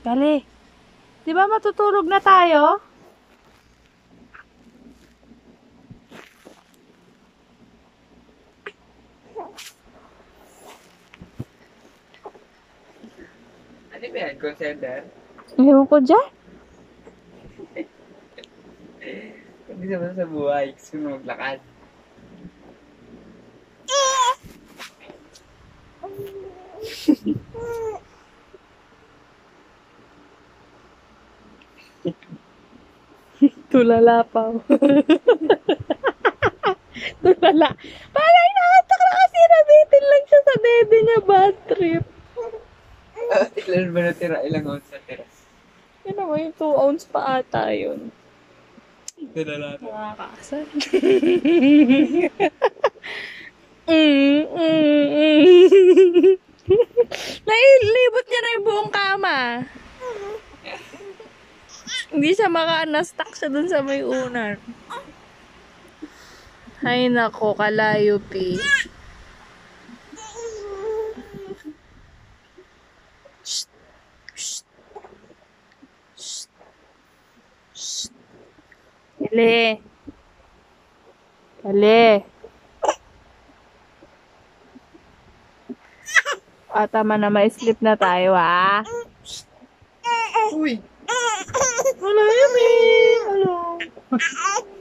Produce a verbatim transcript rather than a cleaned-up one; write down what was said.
Gali. Di ba matutulog na tayo? Ano ba yan? Consider? Ewan ko dyan. Hindi naman sa buhay. Gusto mo maglakad. Tulala pa. Tulala. Parang nakatak na kasi nabitin lang siya sa dede niya, bad trip. Ah, ilan ba natira? Ilang ounce natira? Yun naman yung two ounce pa ata yun. Tulala na. Nakakasal. mm, mm, mm. Nailibot niya na yung buong kama. Hindi siya maka-na-stuck siya dun sa may unan. Ay nako, kalayo pi. Shh. Shh. Shh. Shh. Dali. Dali. Ah, tama na, ma-sleep na tayo, ah. Uy! Wala yun, eh. Hello.